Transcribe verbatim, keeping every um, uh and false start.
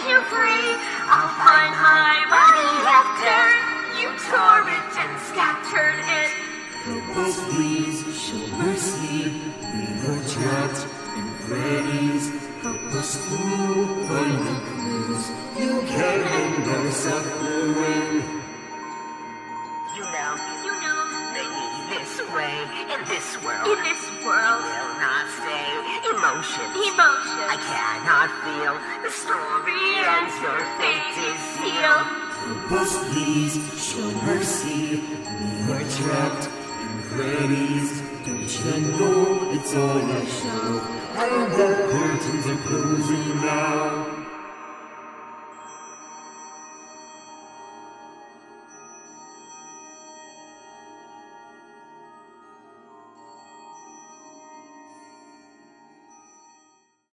you free. I'll find my body after you tore it and scattered it. Help us please, show mercy. We are trapped in Freddys. Help us through, find the clues. You can end our suffering. You know, you know, maybe this way, in this world, In this world, will not stay. Emotions, emotions. I cannot feel. The story ends, your fate is sealed. Help us please, show mercy. We are trapped in Freddys. Don't you know it's all a show? And the curtains are closing now.